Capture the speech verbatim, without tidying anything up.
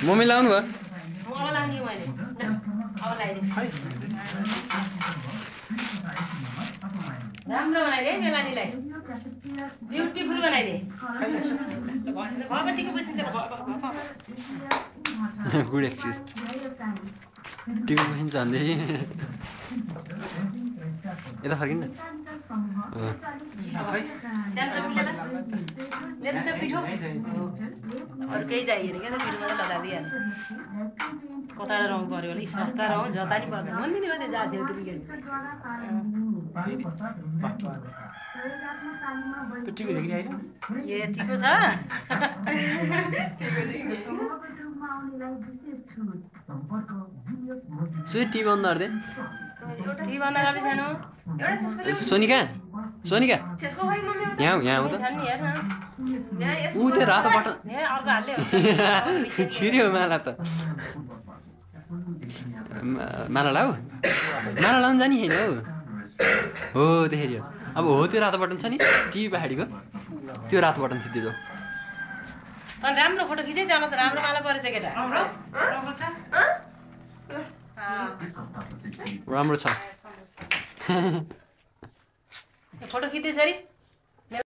mummy लाउनु भयो अब लाउने मैले अब लाइदिन्छु राम्रो बनाइदे मेलानीलाई ब्युटिफुल बनाइदे बाबा टिका बसिन्छ गुड एक्सक्युज टिका बसिन्छ भन्दै यता फर्किन न अरू केही चाहिएन क्या त पिठो मात्रै लगा दिइहाल्नु कताबाट रङ पऱ्यो भने सस्ता रङ जता नि पर्दैन मन्दिर मात्रै जाँथ्यो त्यो ए टिको छ सुई टी बन्द गर्दै टी बन्द गर्दै सानो सोनिका सोनिका यहाँ यहाँ हो त ऊ त्यो रातो बटन अर्को हाल्यो छिर्यो माला त माला लाऊ माला लाउनु जाने होइन हौ हो देखेर अब हो त्यो रातो बटन छ नि टिभी पछाडिको त्यो रातो बटन थिच्दै जाऊ अनि राम्रो फोटो खिचै त्यहाँ त राम्रो माला परेछ केटा राम्रो छ फोटो खिच्दै छ